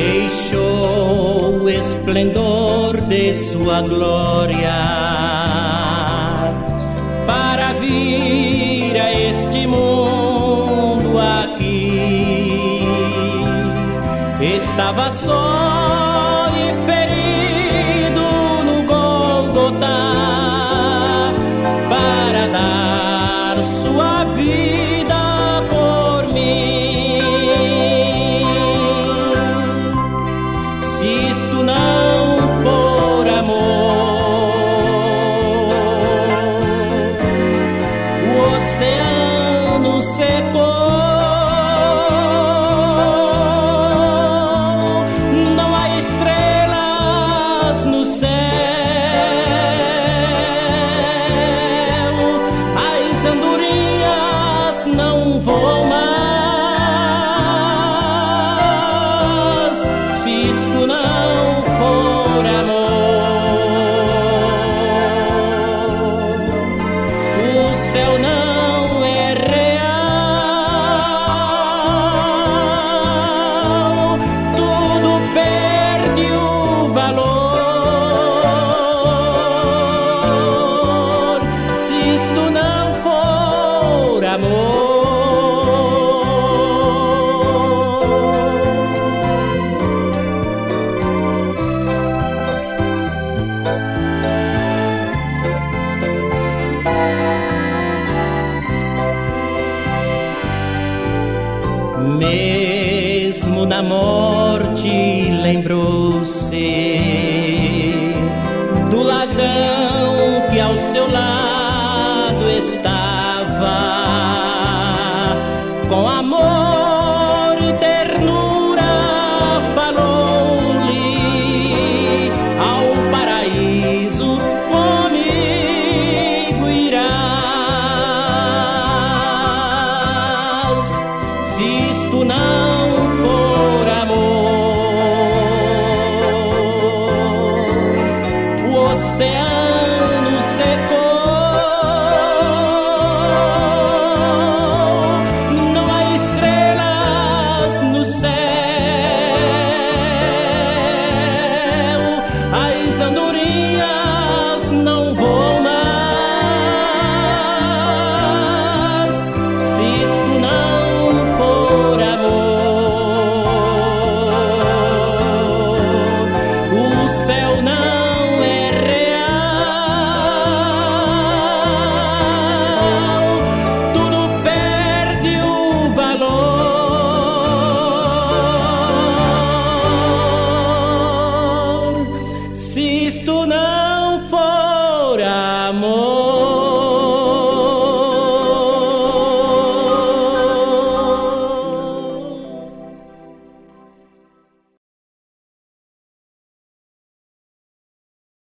deixou o esplendor de sua glória para vir a este mundo aqui. Estava só e ferido no Gólgota para dar sua vida por mim. Se isto não for amor, o oceano secou. Não há estrelas no céu, as andorinhas não voam mais. Se isto não for amor, o céu não é real, tudo perde o valor. Se isto não for amor. Mesmo na morte lembrou